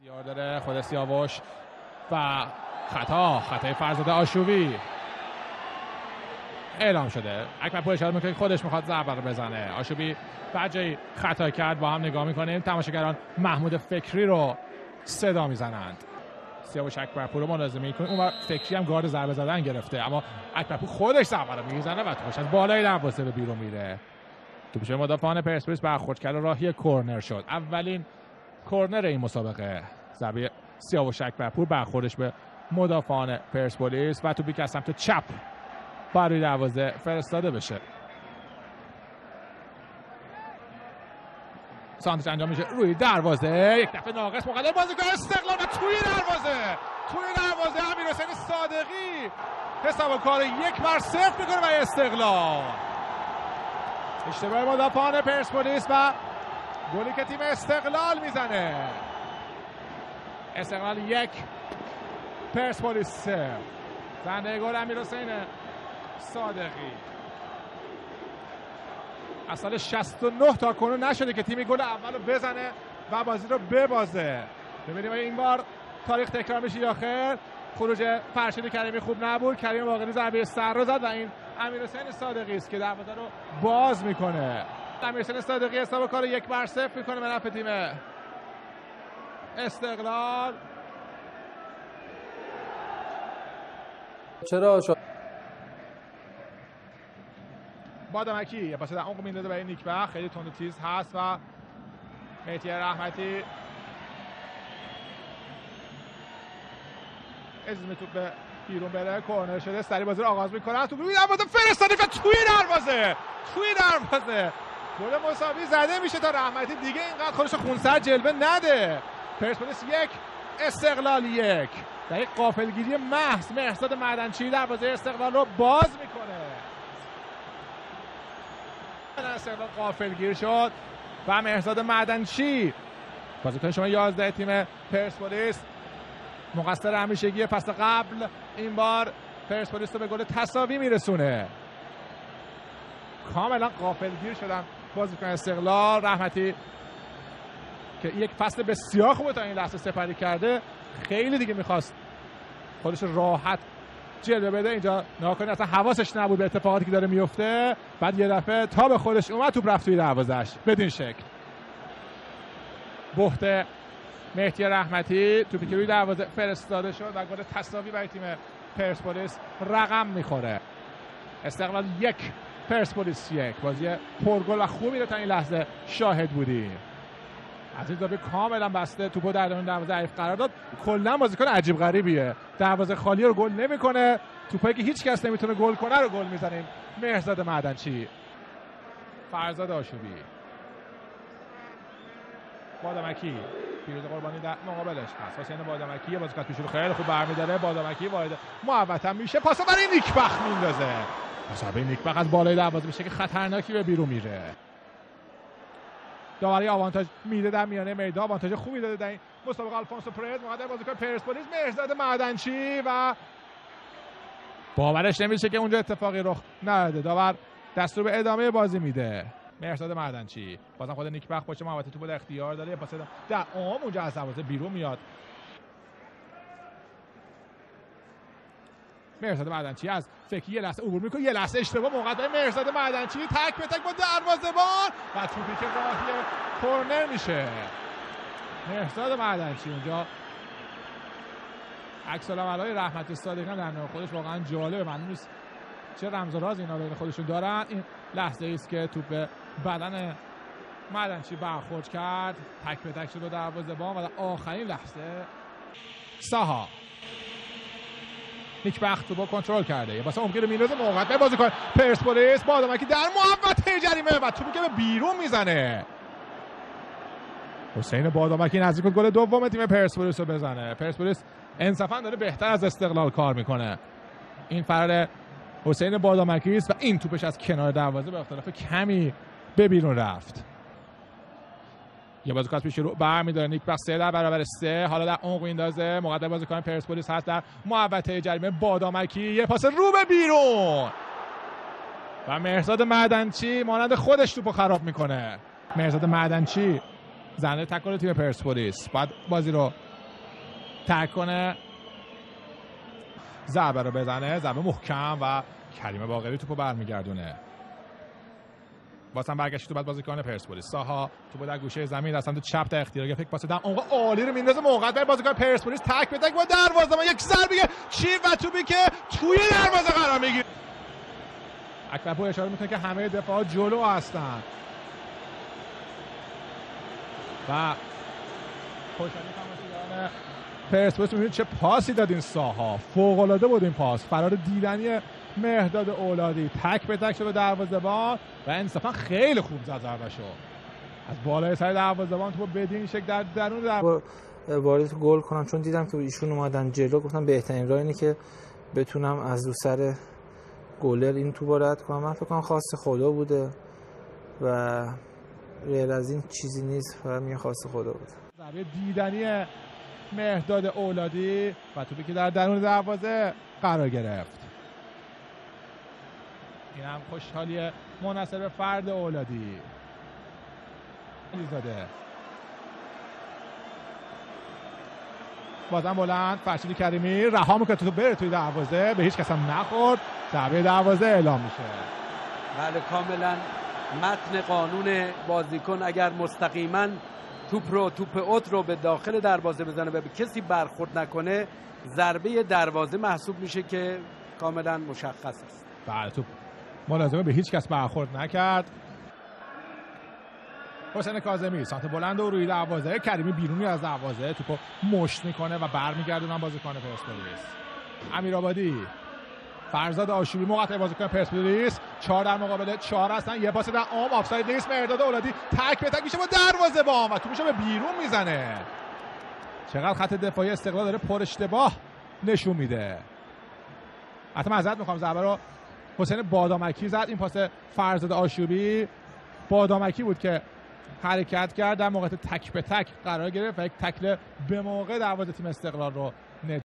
اختیار داره خود سیاوش و خطای فرزاد آشوبی اعلام شده. اکبرپور اشاره میکنه خودش میخواد ضربه رو بزنه. آشوبی بعد جایی خطا کرد. با هم نگاه میکنیم. تماشاگران محمود فکری رو صدا میزنند. سیاوش اکبرپور رو ملاحظه میکنه. اون فکری هم گارد ضربه زدن گرفته، اما اکبرپور خودش ضربه رو میزنه و توپش از بالای دروازه به بیرون میره. توپش مدافعان پرسپولیس برخورد کرد و راهی کورنر شد. اولین کورنر این مسابقه. ضربه سیاوش اکبرپور برخوردش به مدافعان پرسپولیس و توپی که از سمت چپ برای دروازه فرستاده بشه. سانتش انجام میشه روی دروازه. یک دفعه ناقص مقدم بازیکن استقلال و توی دروازه امیرحسین صادقی حساب کار 1-0 میکنه و استقلال. اشتباه مدافعان پرسپولیس و گلی که تیم استقلال میزنه. استقلال 1 پرسپولیس 3. زنده گل امیرحسین صادقی. از سال 69 تا کنون نشده که تیمی گل اول رو بزنه و بازی رو ببازه. ببینیم این بار تاریخ تکرار میشه یا خیر. خروج فرشید کریمی خوب نبود. کریم باقری ضربه سر رو زد و این امیرحسین صادقی است که دروازه رو باز میکنه. امیرحسین صادقی حساب کار 1-0 میکنه به نفع تیم استقلال. چرا شد؟ بادامکی پاس در عمق میندازه برای نیکبخت. خیلی تند و تیز هست و مهدی رحمتی اجازه توپ به بیرون بره. کورنر شده. سری بازی رو آغاز میکنه. توپ روی دروازه فرستاده و توی دروازه گل مساوی زده میشه تا رحمتی دیگه اینقدر خودش خونسر جلوه نده. پرسپولیس 1 استقلال 1. در یک غافلگیری محض مهرزاد معدنچی دروازه استقلال رو باز میکنه. استقلال غافلگیر شد و مهرزاد معدنچی بازیکن شما 11 تیم پرسپولیس مقصر همیشگی پس قبل این بار پرسپولیس رو به گل تساوی میرسونه. کاملا غافلگیر شدن بازیکن استقلال. رحمتی که یک فصل بسیار خوبه تا این لحظه سپری کرده، خیلی دیگه میخواست خودش راحت جلوه بده. اینجا ناکنی اصلا حواسش نبود به اتفاقاتی که داره میفته. بعد یه دفعه تا به خودش اومد توپ رفت توی دروازه‌اش. بدین شکل بحت مهدی رحمتی توپی که روی دروازه فرستاده شد و گل تساوی برای تیم پرسپولیس رقم میخوره. استقلال 1 پرسپولیس 1. بازی پرگل و خوبی رو تا این لحظه شاهد بودیم. از این زاویه کاملا بسته توپو در درون دروازه حریف قرار داد. کلا بازیکن عجیب غریبیه. دروازه خالی رو گل نمیکنه. توپایی که هیچ کس نمیتونه گل کنه رو گل میزنیم. مهرزاد معدنچی. فرزاد آشوبی. بادامکی. پیروز قربانی در مقابلش هست. حسین بادامکی بازیکن پیش رو خیلی خوب برمی‌داره. بادامکی وارد محوطه میشه. پاس برای نیکبخت میندازه. پاس برای نیکبخت از بالای دروازه میشه که خطرناکی به بیرون میره. داوری آوانتاژ میده در میانه میدان. آوانتاژ خوبی داده در این مسابقه آلفونسو پرز مقدم بازیکن پرسپولیس مهرزاد معدنچی و باورش نمیشه که اونجا اتفاقی رخ نداده. داور دستور به ادامه بازی میده. مهرزاد معدنچی بازم خود نیکبخت پشت محوطه توپو در اختیار داره. پاس در عام اونجا از دروازه بیرون میاد. مهرزاد معدنچی از فکی یه لحظه عبور میکنه. یه لحظه اشتباه مقدم مهرزاد معدنچی تک به تک با دروازه‌بان و توپی که راهی کورنر میشه. مهرزاد معدنچی اونجا عکس العملای رحمت صادقی در نوع خودش واقعا جالبه. معلوم نیست چه رمز و راز اینا بین خودشون دارن. این لحظه ای است که توپ به بدن معدنچی برخورد کرد. تک به تک شد با دروازه‌بان و در آخرین لحظه ساها نیکبخت رو با کنترل کرده. یه پاس عمقی میندازه موقت بازیکن پرسپولیس بادامکی در محوطه جریمه و توپی که به بیرون میزنه. حسین بادامکی نزدیک گل دوم تیم پرسپولیس رو بزنه. پرسپولیس انصافا داره بهتر از استقلال کار میکنه. این فرار حسین بادامکی است و این توپش از کنار دروازه به اختلاف کمی به بیرون رفت. یه بازیکن پیش رو برمی‌داره. نیکبخت 3 در برابر 3. حالا در عمق میندازه. مقدم بازیکن پرسپولیس هست در محوطه جریمه. بادامکی یه پاس رو به بیرون و مهرزاد معدنچی مانند خودش توپو خراب میکنه. مهرزاد معدنچی زنده تکل تیم پرسپولیس. بعد بازی رو ترک کنه، ضربه رو بزنه، ضربه محکم و کریم باقری توپو برمیگردونه. بازم برگشت تو بعد بازیکن پرسپولیس. ساها توپو در گوشه زمین در سمت چپ تا اختیار گرفت، پاس دم اون عالی رو میندازه موقعیت برای بازیکن پرسپولیس، تک به تک با دروازه، یک ضربه چی و توپی که توی دروازه قرار میگیره. اکبرپور اشاره میکنه که همه دفاع جلو هستن و خوشحالی تماشاگران پرسپولیس. میبینید چه پاسی داد این ساها، فوق العاده بود این پاس، فرار دیدنی مهداد اولادی، تک به تک شد به دروازه‌بان و انصافا خیلی خوب زد ضربه‌شو از بالای سر دروازه‌بان تو بدین شکل در درون وارد گل کنم، چون دیدم که ایشون اومدن جلو، گفتم بهترین راه اینه که بتونم از رو سر گلر این توپو رد کنم. من فکر کنم خواست خدا بوده و غیر از این چیزی نیست، فقط میگه خواست خدا بوده. ضربه دیدنی مهداد اولادی و توپی که در درون دروازه قرار گرفت. این هم خوشحالی منحصر به فرد اولادی. علیزاده بازم بلند، فرشید کریمی رها میکنه تو بره توی دروازه، به هیچ کس هم نخورد، ضربه دروازه اعلام میشه. بله کاملا متن قانون بازیکن اگر مستقیما توپ اوت رو به داخل دروازه بزنه و به کسی برخورد نکنه، ضربه دروازه محسوب میشه که کاملا مشخص است. بله توپ ملازمه به هیچ کس برخورد نکرد. حسین کاظمی سانت بلند و روی دروازه، کریمی بیرونی از دروازه توپو مشت میکنه و برمیگردونن بازیکن پرسپولیس. امیرآبادی، فرزاد آشوبی موقع بازیکن پرسپولیس، 4 در مقابل 4 هستن، یه پاس در عام آفساید نیست، مهرداد اولادی تک به تک میشه با دروازه بان و توپشو به بیرون میزنه. چقدر خط دفاعی استقلال داره پر اشتباه نشون میده. حتی معذرت میخوام، ضربه رو حسین بادامکی زد، این پاس فرزاد آشوبی بادامکی بود که حرکت کرد، در موقع تک به تک قرار گرفت و یک تکل به موقع دروازه تیم استقلال رو